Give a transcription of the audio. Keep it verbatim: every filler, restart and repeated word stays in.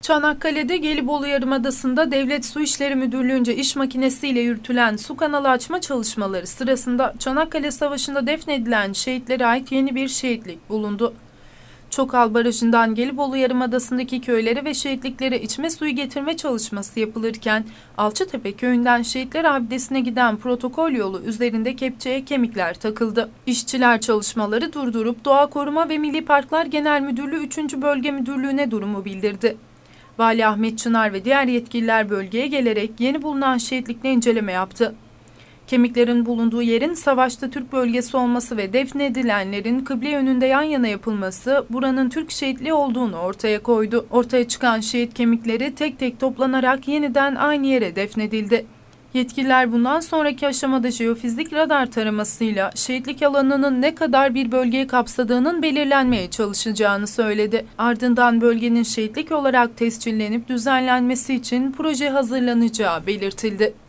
Çanakkale'de Gelibolu Yarımadası'nda Devlet Su İşleri Müdürlüğü'nce iş makinesiyle yürütülen su kanalı açma çalışmaları sırasında Çanakkale Savaşı'nda defnedilen şehitlere ait yeni bir şehitlik bulundu. Çokal Barajı'ndan Gelibolu Yarımadası'ndaki köylere ve şehitliklere içme suyu getirme çalışması yapılırken Alçıtepe köyünden Şehitler Abidesi'ne giden protokol yolu üzerinde kepçeye kemikler takıldı. İşçiler çalışmaları durdurup Doğa Koruma ve Milli Parklar Genel Müdürlüğü üçüncü Bölge Müdürlüğü'ne durumu bildirdi. Vali Ahmet Çınar ve diğer yetkililer bölgeye gelerek yeni bulunan şehitlikle inceleme yaptı. Kemiklerin bulunduğu yerin savaşta Türk bölgesi olması ve defnedilenlerin kıble yönünde yan yana yapılması buranın Türk şehitliği olduğunu ortaya koydu. Ortaya çıkan şehit kemikleri tek tek toplanarak yeniden aynı yere defnedildi. Yetkililer bundan sonraki aşamada jeofizik radar taramasıyla şehitlik alanının ne kadar bir bölgeyi kapsadığının belirlenmeye çalışacağını söyledi. Ardından bölgenin şehitlik olarak tescillenip düzenlenmesi için proje hazırlanacağı belirtildi.